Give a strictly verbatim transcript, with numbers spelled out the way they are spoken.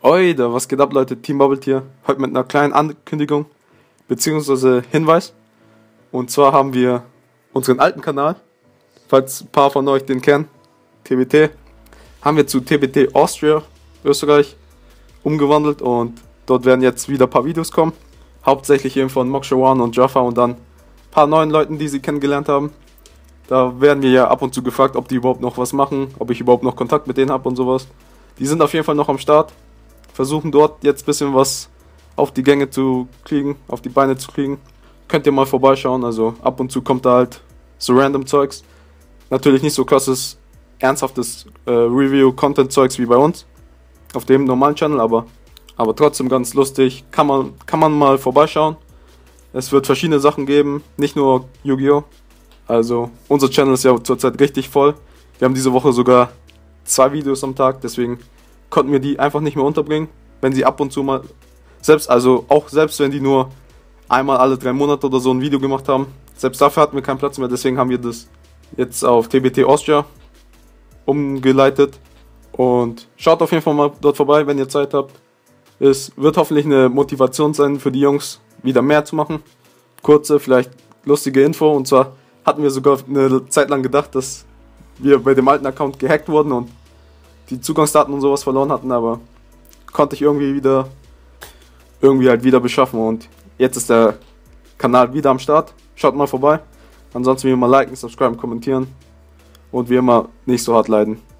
Oi, da was geht ab, Leute? Team Bubble hier. Heute mit einer kleinen Ankündigung beziehungsweise Hinweis. Und zwar haben wir unseren alten Kanal, falls ein paar von euch den kennen, T B T, haben wir zu T B T Austria, Österreich, umgewandelt und dort werden jetzt wieder ein paar Videos kommen. Hauptsächlich eben von Mokshawan und Jaffa und dann ein paar neuen Leuten, die sie kennengelernt haben. Da werden wir ja ab und zu gefragt, ob die überhaupt noch was machen, ob ich überhaupt noch Kontakt mit denen habe und sowas. Die sind auf jeden Fall noch am Start. Versuchen dort jetzt ein bisschen was auf die Gänge zu kriegen, auf die Beine zu kriegen. Könnt ihr mal vorbeischauen, also ab und zu kommt da halt so random Zeugs. Natürlich nicht so krasses, ernsthaftes äh, Review-Content-Zeugs wie bei uns, auf dem normalen Channel, aber, aber trotzdem ganz lustig, kann man, kann man mal vorbeischauen. Es wird verschiedene Sachen geben, nicht nur Yu-Gi-Oh! Also unser Channel ist ja zurzeit richtig voll. Wir haben diese Woche sogar zwei Videos am Tag, deswegen konnten wir die einfach nicht mehr unterbringen, wenn sie ab und zu mal, selbst, also auch selbst wenn die nur einmal alle drei Monate oder so ein Video gemacht haben, selbst dafür hatten wir keinen Platz mehr, deswegen haben wir das jetzt auf T B T Austria umgeleitet und schaut auf jeden Fall mal dort vorbei, wenn ihr Zeit habt. Es wird hoffentlich eine Motivation sein für die Jungs, wieder mehr zu machen. Kurze, vielleicht lustige Info, und zwar hatten wir sogar eine Zeit lang gedacht, dass wir bei dem alten Account gehackt wurden und die Zugangsdaten und sowas verloren hatten, aber konnte ich irgendwie wieder irgendwie halt wieder beschaffen und jetzt ist der Kanal wieder am Start. Schaut mal vorbei. Ansonsten wie immer liken, subscriben, kommentieren und wie immer nicht so hart leiden.